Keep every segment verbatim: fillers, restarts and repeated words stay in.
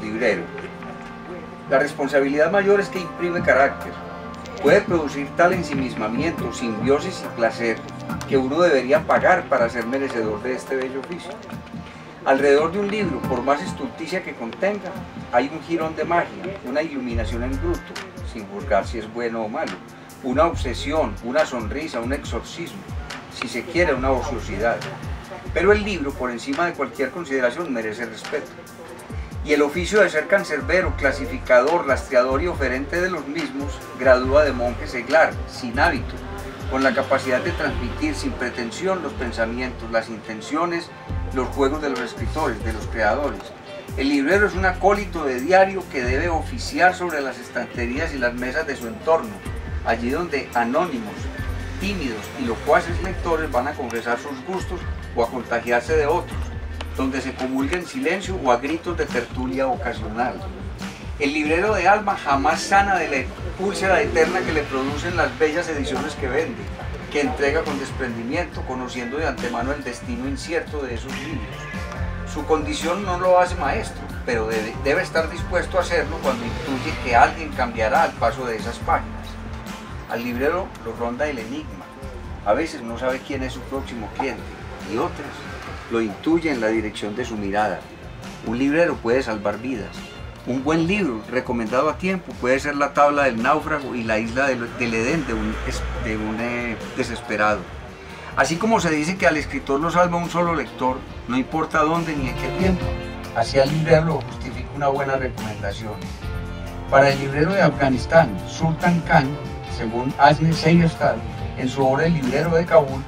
librero. La responsabilidad mayor es que imprime carácter. Puede producir tal ensimismamiento, simbiosis y placer que uno debería pagar para ser merecedor de este bello oficio. Alrededor de un libro, por más estulticia que contenga, hay un jirón de magia, una iluminación en bruto, sin juzgar si es bueno o malo, una obsesión, una sonrisa, un exorcismo, si se quiere una ociosidad. Pero el libro, por encima de cualquier consideración, merece respeto. Y el oficio de ser cancerbero, clasificador, rastreador y oferente de los mismos, gradúa de monje seglar, sin hábito, con la capacidad de transmitir sin pretensión los pensamientos, las intenciones, los juegos de los escritores, de los creadores. El librero es un acólito de diario que debe oficiar sobre las estanterías y las mesas de su entorno, allí donde anónimos, tímidos y locuaces lectores van a confesar sus gustos o a contagiarse de otros, donde se comulga en silencio o a gritos de tertulia ocasional. El librero de alma jamás sana de la úlcera eterna que le producen las bellas ediciones que vende, que entrega con desprendimiento, conociendo de antemano el destino incierto de esos libros. Su condición no lo hace maestro, pero debe, debe estar dispuesto a hacerlo cuando intuye que alguien cambiará al paso de esas páginas. Al librero lo ronda el enigma. A veces no sabe quién es su próximo cliente y otras lo intuye en la dirección de su mirada. Un librero puede salvar vidas. Un buen libro, recomendado a tiempo, puede ser la tabla del náufrago y la isla del, del Edén de un, de un eh, desesperado. Así como se dice que al escritor lo salva un solo lector, no importa dónde ni en qué tiempo, así al librero lo justifica una buena recomendación. Para el librero de Afganistán, Sultan Khan, según Asne Seyerstad, en su obra El librero de Kabul,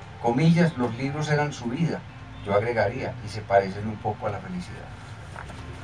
comillas, los libros eran su vida, yo agregaría, y se parecen un poco a la felicidad.